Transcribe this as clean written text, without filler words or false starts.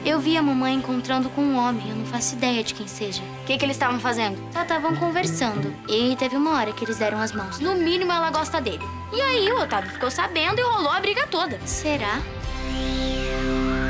Eu vi a mamãe encontrando com um homem, eu não faço ideia de quem seja. O que eles estavam fazendo? Só estavam conversando. E teve uma hora que eles deram as mãos. No mínimo, ela gosta dele. E aí, o Otávio ficou sabendo e rolou a briga toda. Será?